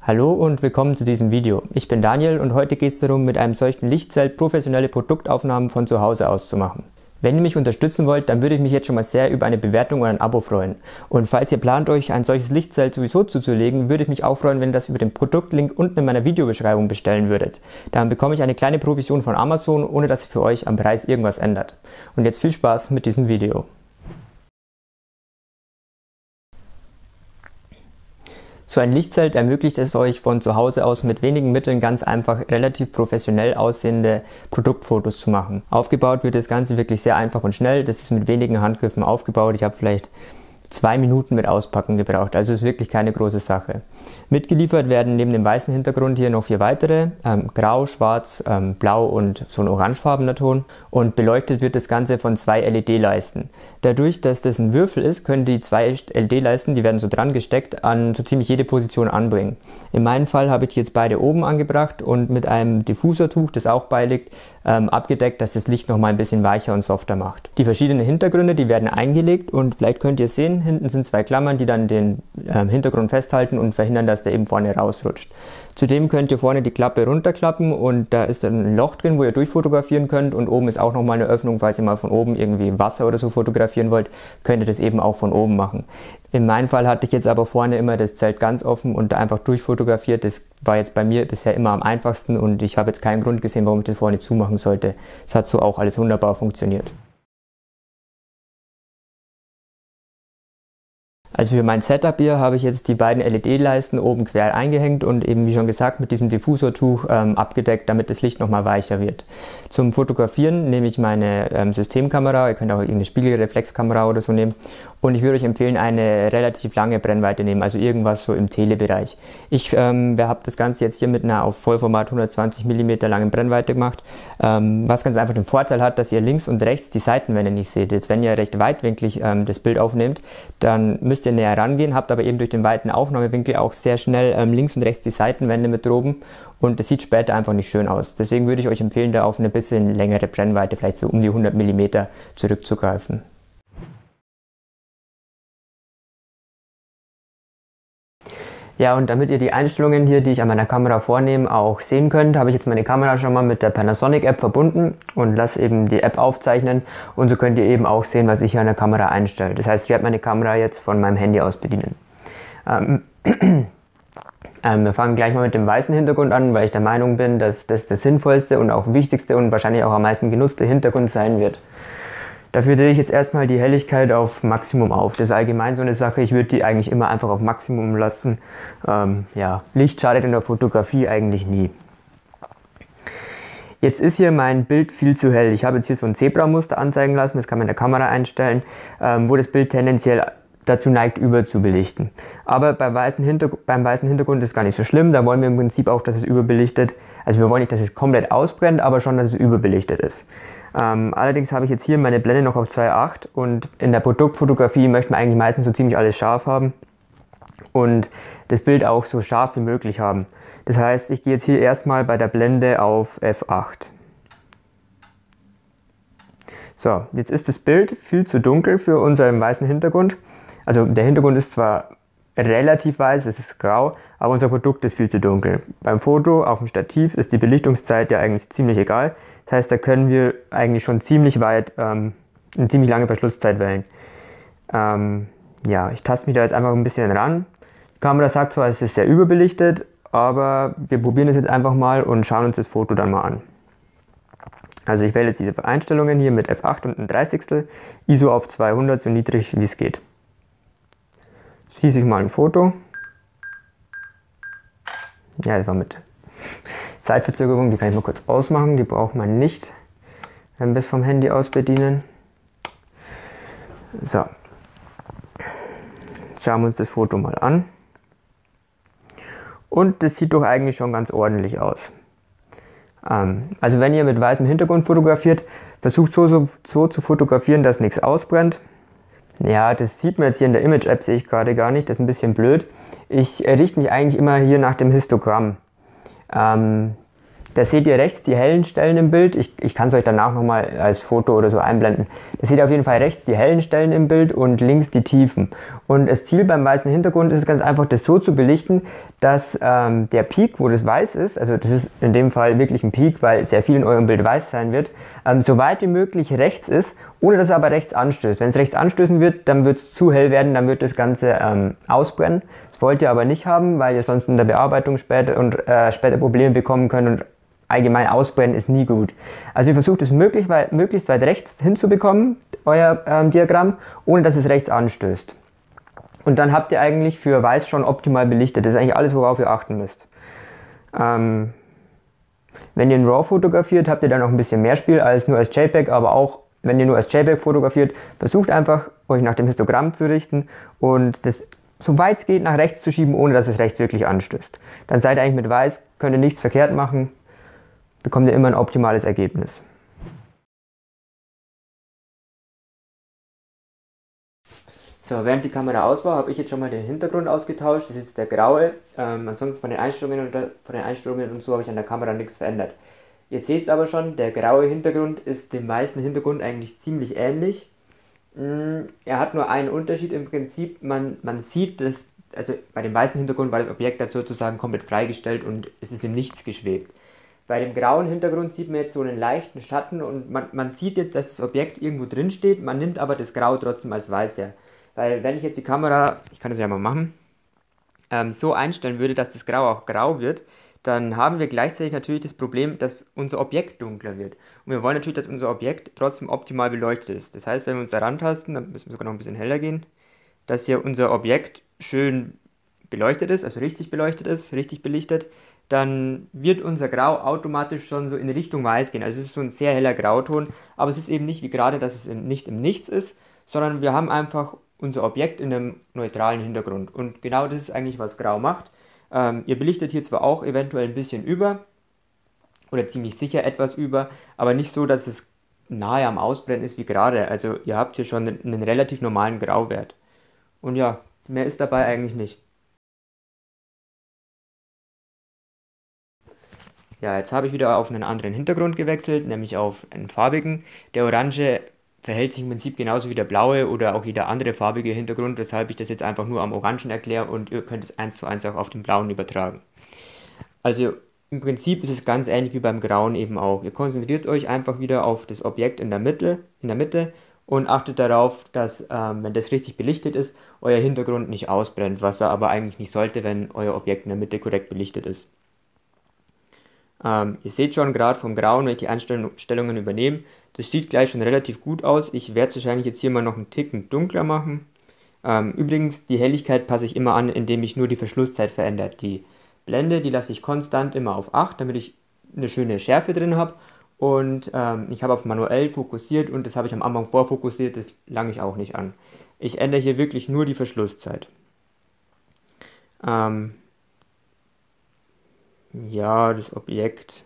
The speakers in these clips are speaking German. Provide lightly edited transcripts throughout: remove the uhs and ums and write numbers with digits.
Hallo und willkommen zu diesem Video. Ich bin Daniel und heute geht es darum, mit einem solchen Lichtzelt professionelle Produktaufnahmen von zu Hause aus zu machen. Wenn ihr mich unterstützen wollt, dann würde ich mich jetzt schon mal sehr über eine Bewertung oder ein Abo freuen. Und falls ihr plant, euch ein solches Lichtzelt sowieso zuzulegen, würde ich mich auch freuen, wenn ihr das über den Produktlink unten in meiner Videobeschreibung bestellen würdet. Dann bekomme ich eine kleine Provision von Amazon, ohne dass sich für euch am Preis irgendwas ändert. Und jetzt viel Spaß mit diesem Video. So ein Lichtzelt ermöglicht es euch von zu Hause aus mit wenigen Mitteln ganz einfach relativ professionell aussehende Produktfotos zu machen. Aufgebaut wird das Ganze wirklich sehr einfach und schnell. Das ist mit wenigen Handgriffen aufgebaut. Ich habe vielleicht 2 Minuten mit Auspacken gebraucht, also ist wirklich keine große Sache. Mitgeliefert werden neben dem weißen Hintergrund hier noch 4 weitere, grau, schwarz, blau und so ein orangefarbener Ton, und beleuchtet wird das Ganze von 2 LED-Leisten. Dadurch, dass das ein Würfel ist, können die 2 LED-Leisten, die werden so dran gesteckt, an so ziemlich jede Position anbringen. In meinem Fall habe ich die jetzt beide oben angebracht und mit einem Diffusertuch, das auch beiliegt, abgedeckt, dass das Licht nochmal ein bisschen weicher und softer macht. Die verschiedenen Hintergründe, die werden eingelegt und vielleicht könnt ihr sehen, hinten sind 2 Klammern, die dann den Hintergrund festhalten und verhindern, dass der eben vorne rausrutscht. Zudem könnt ihr vorne die Klappe runterklappen und da ist dann ein Loch drin, wo ihr durchfotografieren könnt, und oben ist auch nochmal eine Öffnung, falls ihr mal von oben irgendwie Wasser oder so fotografieren wollt, könnt ihr das eben auch von oben machen. In meinem Fall hatte ich jetzt aber vorne immer das Zelt ganz offen und einfach durchfotografiert. Das war jetzt bei mir bisher immer am einfachsten und ich habe jetzt keinen Grund gesehen, warum ich das vorne zumachen sollte. Es hat so auch alles wunderbar funktioniert. Also für mein Setup hier habe ich jetzt die beiden LED-Leisten oben quer eingehängt und eben, wie schon gesagt, mit diesem Diffusertuch abgedeckt, damit das Licht nochmal weicher wird. Zum Fotografieren nehme ich meine Systemkamera, ihr könnt auch irgendeine Spiegelreflexkamera oder so nehmen, und ich würde euch empfehlen, eine relativ lange Brennweite nehmen, also irgendwas so im Telebereich. Ich habe das Ganze jetzt hier mit einer auf Vollformat 120 mm langen Brennweite gemacht, was ganz einfach den Vorteil hat, dass ihr links und rechts die Seitenwände nicht seht. Jetzt, wenn ihr recht weitwinklig das Bild aufnehmt, dann müsst ihr näher rangehen, habt aber eben durch den weiten Aufnahmewinkel auch sehr schnell links und rechts die Seitenwände mit droben, und das sieht später einfach nicht schön aus. Deswegen würde ich euch empfehlen, da auf eine bisschen längere Brennweite, vielleicht so um die 100 mm zurückzugreifen. Ja, und damit ihr die Einstellungen hier, die ich an meiner Kamera vornehme, auch sehen könnt, habe ich jetzt meine Kamera schon mal mit der Panasonic App verbunden und lasse eben die App aufzeichnen, und so könnt ihr eben auch sehen, was ich hier an der Kamera einstelle. Das heißt, ich werde meine Kamera jetzt von meinem Handy aus bedienen. Wir fangen gleich mal mit dem weißen Hintergrund an, weil ich der Meinung bin, dass das das sinnvollste und auch wichtigste und wahrscheinlich auch am meisten genutzte Hintergrund sein wird. Dafür drehe ich jetzt erstmal die Helligkeit auf Maximum auf. Das ist allgemein so eine Sache, ich würde die eigentlich immer einfach auf Maximum lassen. Ja, Licht schadet in der Fotografie eigentlich nie. Jetzt ist hier mein Bild viel zu hell. Ich habe jetzt hier so ein Zebramuster anzeigen lassen, das kann man in der Kamera einstellen, wo das Bild tendenziell dazu neigt, überzubelichten. Aber beim weißen Hintergrund ist es gar nicht so schlimm, da wollen wir im Prinzip auch, dass es überbelichtet, also wir wollen nicht, dass es komplett ausbrennt, aber schon, dass es überbelichtet ist. Allerdings habe ich jetzt hier meine Blende noch auf 2.8 und in der Produktfotografie möchte man eigentlich meistens so ziemlich alles scharf haben und das Bild auch so scharf wie möglich haben. Das heißt, ich gehe jetzt hier erstmal bei der Blende auf F8. So, jetzt ist das Bild viel zu dunkel für unseren weißen Hintergrund. Also der Hintergrund ist zwar relativ weiß, es ist grau, aber unser Produkt ist viel zu dunkel. Beim Foto auf dem Stativ ist die Belichtungszeit ja eigentlich ziemlich egal. Das heißt, da können wir eigentlich schon ziemlich weit eine ziemlich lange Verschlusszeit wählen. Ja, ich taste mich da jetzt einfach ein bisschen ran. Die Kamera sagt zwar, es ist sehr überbelichtet, aber wir probieren es jetzt einfach mal und schauen uns das Foto dann mal an. Also ich wähle jetzt diese Einstellungen hier mit F8 und ein 30stel, ISO auf 200, so niedrig wie es geht. Schieße ich mal ein Foto. Ja, das war mit Zeitverzögerung, die kann ich mal kurz ausmachen, die braucht man nicht, wenn wir es vom Handy aus bedienen. So, schauen wir uns das Foto mal an. Und das sieht doch eigentlich schon ganz ordentlich aus. Also wenn ihr mit weißem Hintergrund fotografiert, versucht so zu fotografieren, dass nichts ausbrennt. Ja, das sieht man jetzt hier in der Image-App, sehe ich gerade gar nicht, das ist ein bisschen blöd. Ich richte mich eigentlich immer hier nach dem Histogramm. Da seht ihr rechts die hellen Stellen im Bild. Ich kann es euch danach nochmal als Foto oder so einblenden. Da seht ihr auf jeden Fall rechts die hellen Stellen im Bild und links die Tiefen. Und das Ziel beim weißen Hintergrund ist ganz einfach, das so zu belichten, dass der Peak, wo das weiß ist, also das ist in dem Fall wirklich ein Peak, weil sehr viel in eurem Bild weiß sein wird, so weit wie möglich rechts ist, ohne dass es aber rechts anstößt. Wenn es rechts anstößen wird, dann wird es zu hell werden, dann wird das Ganze ausbrennen. Das wollt ihr aber nicht haben, weil ihr sonst in der Bearbeitung später Probleme bekommen könnt und allgemein ausbrennen ist nie gut. Also ihr versucht es möglichst weit rechts hinzubekommen, euer Diagramm, ohne dass es rechts anstößt. Und dann habt ihr eigentlich für weiß schon optimal belichtet. Das ist eigentlich alles, worauf ihr achten müsst. Wenn ihr in RAW fotografiert, habt ihr dann noch ein bisschen mehr Spiel als nur als JPEG, aber auch wenn ihr nur als JPEG fotografiert, versucht einfach, euch nach dem Histogramm zu richten und das so weit es geht nach rechts zu schieben, ohne dass es rechts wirklich anstößt. Dann seid ihr eigentlich mit weiß, könnt ihr nichts verkehrt machen, bekommt ihr immer ein optimales Ergebnis. So, während die Kamera aus war, habe ich jetzt schon mal den Hintergrund ausgetauscht. Das ist jetzt der graue. Ansonsten von den Einstellungen und so habe ich an der Kamera nichts verändert. Ihr seht es aber schon, der graue Hintergrund ist dem weißen Hintergrund eigentlich ziemlich ähnlich. Er hat nur einen Unterschied im Prinzip. Man sieht, dass, also bei dem weißen Hintergrund war das Objekt halt sozusagen komplett freigestellt und es ist im Nichts geschwebt. Bei dem grauen Hintergrund sieht man jetzt so einen leichten Schatten und man sieht jetzt, dass das Objekt irgendwo drin steht, man nimmt aber das Grau trotzdem als weiß her. Weil wenn ich jetzt die Kamera, ich kann das ja mal machen, so einstellen würde, dass das Grau auch grau wird, dann haben wir gleichzeitig natürlich das Problem, dass unser Objekt dunkler wird. Und wir wollen natürlich, dass unser Objekt trotzdem optimal beleuchtet ist. Das heißt, wenn wir uns da rantasten, dann müssen wir sogar noch ein bisschen heller gehen, dass hier unser Objekt schön beleuchtet ist, also richtig beleuchtet ist, richtig belichtet, dann wird unser Grau automatisch schon so in Richtung Weiß gehen. Also es ist so ein sehr heller Grauton, aber es ist eben nicht wie gerade, dass es nicht im Nichts ist, sondern wir haben einfach unser Objekt in einem neutralen Hintergrund. Und genau das ist eigentlich, was Grau macht. Ihr belichtet hier zwar auch eventuell ein bisschen über, oder ziemlich sicher etwas über, aber nicht so, dass es nahe am Ausbrennen ist wie gerade. Also ihr habt hier schon einen relativ normalen Grauwert. Und ja, mehr ist dabei eigentlich nicht. Ja, jetzt habe ich wieder auf einen anderen Hintergrund gewechselt, nämlich auf einen farbigen. Der orange verhält sich im Prinzip genauso wie der blaue oder auch jeder andere farbige Hintergrund, weshalb ich das jetzt einfach nur am orangen erkläre und ihr könnt es 1:1 auch auf den blauen übertragen. Also im Prinzip ist es ganz ähnlich wie beim grauen eben auch. Ihr konzentriert euch einfach wieder auf das Objekt in der Mitte und achtet darauf, dass, wenn das richtig belichtet ist, euer Hintergrund nicht ausbrennt, was er aber eigentlich nicht sollte, wenn euer Objekt in der Mitte korrekt belichtet ist. Ihr seht schon gerade vom Grauen, wenn ich die Einstellungen übernehme, das sieht gleich schon relativ gut aus. Ich werde es wahrscheinlich jetzt hier mal noch einen Ticken dunkler machen. Übrigens, die Helligkeit passe ich immer an, indem ich nur die Verschlusszeit verändere. Die Blende, die lasse ich konstant immer auf 8, damit ich eine schöne Schärfe drin habe. Und ich habe auf manuell fokussiert und das habe ich am Anfang vorfokussiert, das lange ich auch nicht an. Ich ändere hier wirklich nur die Verschlusszeit. Ja, das Objekt.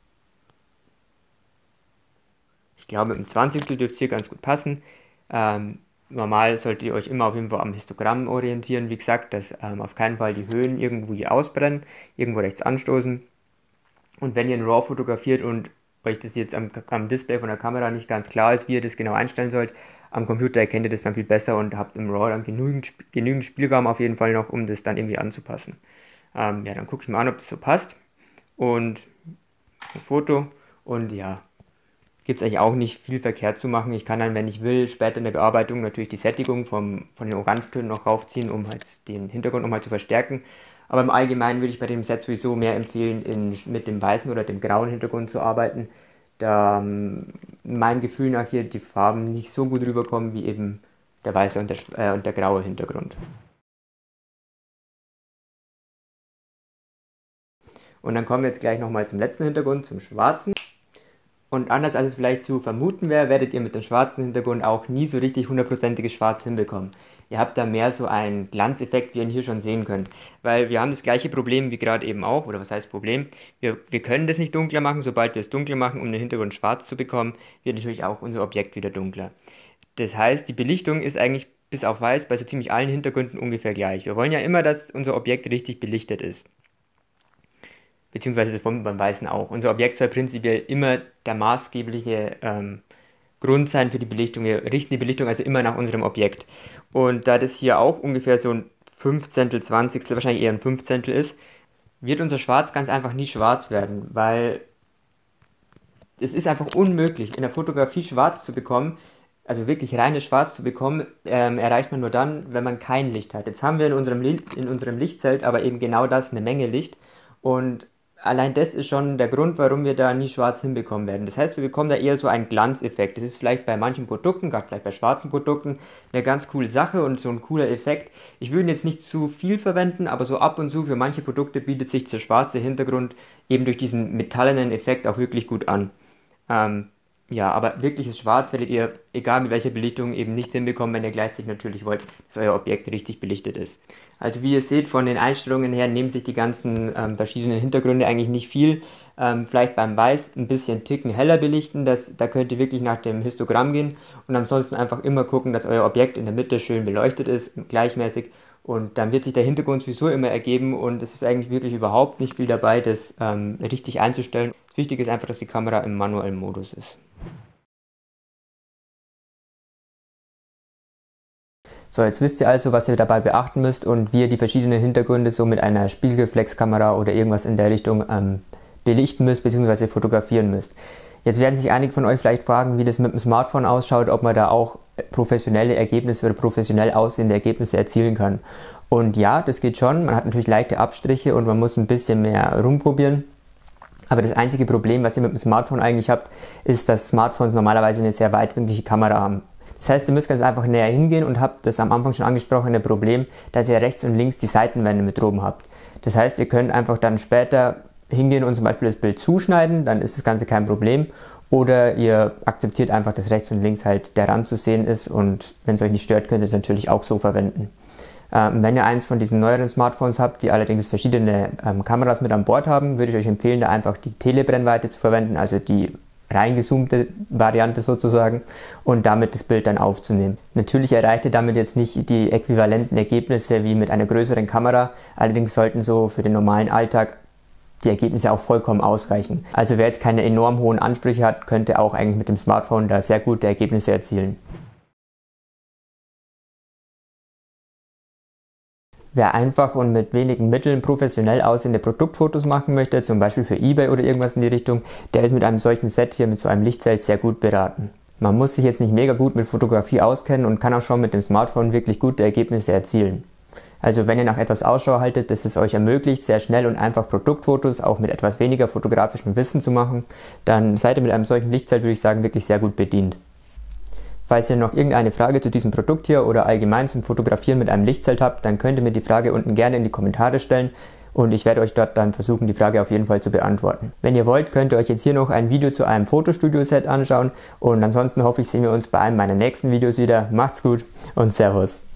Ich glaube, mit dem 20. dürfte es hier ganz gut passen. Normal solltet ihr euch immer auf jeden Fall am Histogramm orientieren. Wie gesagt, dass auf keinen Fall die Höhen irgendwo hier ausbrennen, irgendwo rechts anstoßen. Und wenn ihr in RAW fotografiert und euch das jetzt am Display von der Kamera nicht ganz klar ist, wie ihr das genau einstellen sollt, am Computer erkennt ihr das dann viel besser und habt im RAW dann genügend Spielraum auf jeden Fall noch, um das dann irgendwie anzupassen. Ja, dann gucke ich mal an, ob das so passt. Und ein Foto. Und ja, gibt es eigentlich auch nicht viel verkehrt zu machen. Ich kann dann, wenn ich will, später in der Bearbeitung natürlich die Sättigung von den Orangetönen noch raufziehen, um halt den Hintergrund nochmal zu verstärken. Aber im Allgemeinen würde ich bei dem Set sowieso mehr empfehlen, mit dem weißen oder dem grauen Hintergrund zu arbeiten, da meinem Gefühl nach hier die Farben nicht so gut rüberkommen wie eben der weiße und der graue Hintergrund. Und dann kommen wir jetzt gleich nochmal zum letzten Hintergrund, zum schwarzen. Und anders als es vielleicht zu vermuten wäre, werdet ihr mit dem schwarzen Hintergrund auch nie so richtig hundertprozentiges Schwarz hinbekommen. Ihr habt da mehr so einen Glanzeffekt, wie ihr ihn hier schon sehen könnt. Weil wir haben das gleiche Problem wie gerade eben auch, oder was heißt Problem? Wir können das nicht dunkler machen, sobald wir es dunkler machen, um den Hintergrund schwarz zu bekommen, wird natürlich auch unser Objekt wieder dunkler. Das heißt, die Belichtung ist eigentlich bis auf weiß bei so ziemlich allen Hintergründen ungefähr gleich. Wir wollen ja immer, dass unser Objekt richtig belichtet ist. beziehungsweise beim Weißen auch. Unser Objekt soll prinzipiell immer der maßgebliche Grund sein für die Belichtung. Wir richten die Belichtung also immer nach unserem Objekt. Und da das hier auch ungefähr so ein 15., 20., wahrscheinlich eher ein 15. ist, wird unser Schwarz ganz einfach nie schwarz werden, weil es ist einfach unmöglich, in der Fotografie schwarz zu bekommen, also wirklich reines Schwarz zu bekommen, erreicht man nur dann, wenn man kein Licht hat. Jetzt haben wir in unserem Lichtzelt aber eben genau das, eine Menge Licht, und allein das ist schon der Grund, warum wir da nie schwarz hinbekommen werden. Das heißt, wir bekommen da eher so einen Glanzeffekt. Das ist vielleicht bei manchen Produkten, gerade vielleicht bei schwarzen Produkten, eine ganz coole Sache und so ein cooler Effekt. Ich würde ihn jetzt nicht zu viel verwenden, aber so ab und zu für manche Produkte bietet sich der schwarze Hintergrund eben durch diesen metallenen Effekt auch wirklich gut an. Ja, aber wirkliches Schwarz werdet ihr, egal mit welcher Belichtung, eben nicht hinbekommen, wenn ihr gleichzeitig natürlich wollt, dass euer Objekt richtig belichtet ist. Also wie ihr seht, von den Einstellungen her nehmen sich die ganzen verschiedenen Hintergründe eigentlich nicht viel. Vielleicht beim Weiß ein bisschen Ticken heller belichten, da könnt ihr wirklich nach dem Histogramm gehen, und ansonsten einfach immer gucken, dass euer Objekt in der Mitte schön beleuchtet ist, gleichmäßig, und dann wird sich der Hintergrund sowieso immer ergeben, und es ist eigentlich wirklich überhaupt nicht viel dabei, das richtig einzustellen. Das Wichtige ist einfach, dass die Kamera im manuellen Modus ist. So, jetzt wisst ihr also, was ihr dabei beachten müsst und wie ihr die verschiedenen Hintergründe so mit einer Spiegelreflexkamera oder irgendwas in der Richtung belichten müsst bzw. fotografieren müsst. Jetzt werden sich einige von euch vielleicht fragen, wie das mit dem Smartphone ausschaut, ob man da auch professionelle Ergebnisse oder professionell aussehende Ergebnisse erzielen kann. Und ja, das geht schon. Man hat natürlich leichte Abstriche und man muss ein bisschen mehr rumprobieren. Aber das einzige Problem, was ihr mit dem Smartphone eigentlich habt, ist, dass Smartphones normalerweise eine sehr weitwinklige Kamera haben. Das heißt, ihr müsst ganz einfach näher hingehen und habt das am Anfang schon angesprochene Problem, dass ihr rechts und links die Seitenwände mit oben habt. Das heißt, ihr könnt einfach dann später hingehen und zum Beispiel das Bild zuschneiden, dann ist das Ganze kein Problem. Oder ihr akzeptiert einfach, dass rechts und links halt der Rand zu sehen ist, und wenn es euch nicht stört, könnt ihr es natürlich auch so verwenden. Wenn ihr eins von diesen neueren Smartphones habt, die allerdings verschiedene Kameras mit an Bord haben, würde ich euch empfehlen, da einfach die Telebrennweite zu verwenden, also die reingezoomte Variante sozusagen, und damit das Bild dann aufzunehmen. Natürlich erreicht ihr damit jetzt nicht die äquivalenten Ergebnisse wie mit einer größeren Kamera, allerdings sollten so für den normalen Alltag die Ergebnisse auch vollkommen ausreichen. Also wer jetzt keine enorm hohen Ansprüche hat, könnte auch eigentlich mit dem Smartphone da sehr gute Ergebnisse erzielen. Wer einfach und mit wenigen Mitteln professionell aussehende Produktfotos machen möchte, zum Beispiel für eBay oder irgendwas in die Richtung, der ist mit einem solchen Set hier, mit so einem Lichtzelt, sehr gut beraten. Man muss sich jetzt nicht mega gut mit Fotografie auskennen und kann auch schon mit dem Smartphone wirklich gute Ergebnisse erzielen. Also wenn ihr nach etwas Ausschau haltet, das es euch ermöglicht, sehr schnell und einfach Produktfotos auch mit etwas weniger fotografischem Wissen zu machen, dann seid ihr mit einem solchen Lichtzelt, würde ich sagen, wirklich sehr gut bedient. Falls ihr noch irgendeine Frage zu diesem Produkt hier oder allgemein zum Fotografieren mit einem Lichtzelt habt, dann könnt ihr mir die Frage unten gerne in die Kommentare stellen, und ich werde euch dort dann versuchen, die Frage auf jeden Fall zu beantworten. Wenn ihr wollt, könnt ihr euch jetzt hier noch ein Video zu einem Fotostudio-Set anschauen, und ansonsten hoffe ich, sehen wir uns bei einem meiner nächsten Videos wieder. Macht's gut und Servus!